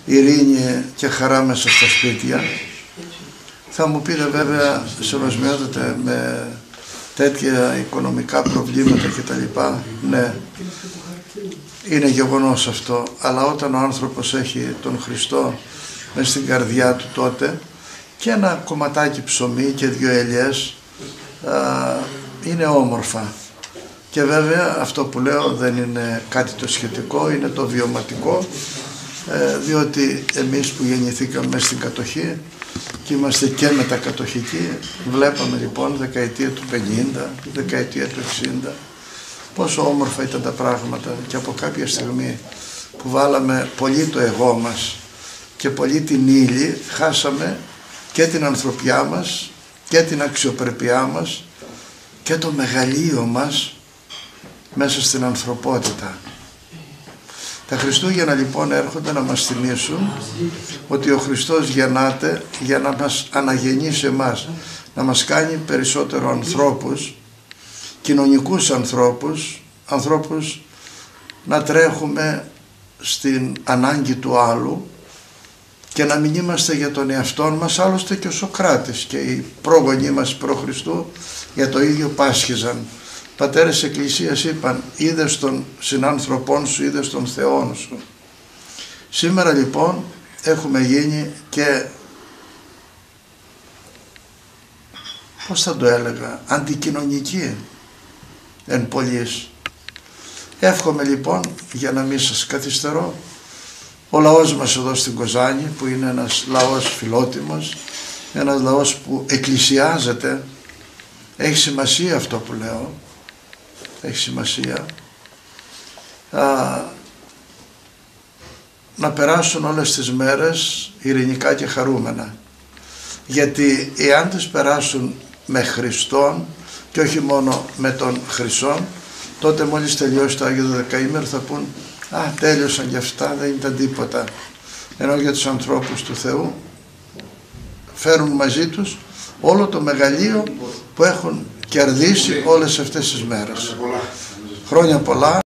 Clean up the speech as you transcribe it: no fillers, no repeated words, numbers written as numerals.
ειρήνη και χαρά μέσα στα σπίτια. Θα μου πείτε βέβαια, σεβασμιότατε, με τέτοια οικονομικά προβλήματα κτλ. Ναι, είναι γεγονός αυτό, αλλά όταν ο άνθρωπος έχει τον Χριστό μες στην καρδιά του, τότε και ένα κομματάκι ψωμί και 2 ελιές είναι όμορφα. Και βέβαια αυτό που λέω δεν είναι κάτι το σχετικό, είναι το βιωματικό, διότι εμείς που γεννηθήκαμε μέσα στην κατοχή και είμαστε και μετακατοχικοί, βλέπαμε λοιπόν δεκαετία του 50, δεκαετία του 60, πόσο όμορφα ήταν τα πράγματα, και από κάποια στιγμή που βάλαμε πολύ το εγώ μας και πολύ την ύλη, χάσαμε και την ανθρωπιά μας και την αξιοπρέπειά μας και το μεγαλείο μας μέσα στην ανθρωπότητα. Τα Χριστούγεννα λοιπόν έρχονται να μας θυμίσουν ότι ο Χριστός γεννάται για να μας αναγεννήσει εμάς, να μας κάνει περισσότερο ανθρώπους, κοινωνικούς ανθρώπους, ανθρώπους να τρέχουμε στην ανάγκη του άλλου και να μην είμαστε για τον εαυτό μας. Άλλωστε και ο Σωκράτης και οι πρόγονοί μας προ Χριστού για το ίδιο πάσχιζαν. Πατέρες Εκκλησίας είπαν, είδες τον συνάνθρωπόν σου, είδες τον Θεόν σου. Σήμερα λοιπόν έχουμε γίνει και, πώς θα το έλεγα, αντικοινωνικοί εν πολλοίς. Εύχομαι λοιπόν, για να μην σας καθυστερώ, ο λαός μας εδώ στην Κοζάνη, που είναι ένας λαός φιλότιμος, ένας λαός που εκκλησιάζεται, έχει σημασία αυτό που λέω, έχει σημασία, να περάσουν όλες τις μέρες ειρηνικά και χαρούμενα. Γιατί εάν τις περάσουν με Χριστόν και όχι μόνο με τον Χρυσόν, τότε μόλις τελειώσει το Άγιο Δεκαήμερο θα πούν τέλειωσαν και αυτά, δεν ήταν τίποτα. Ενώ για τους ανθρώπους του Θεού φέρουν μαζί τους όλο το μεγαλείο που έχουν κερδίσει όλες αυτές τις μέρες. Χρόνια πολλά.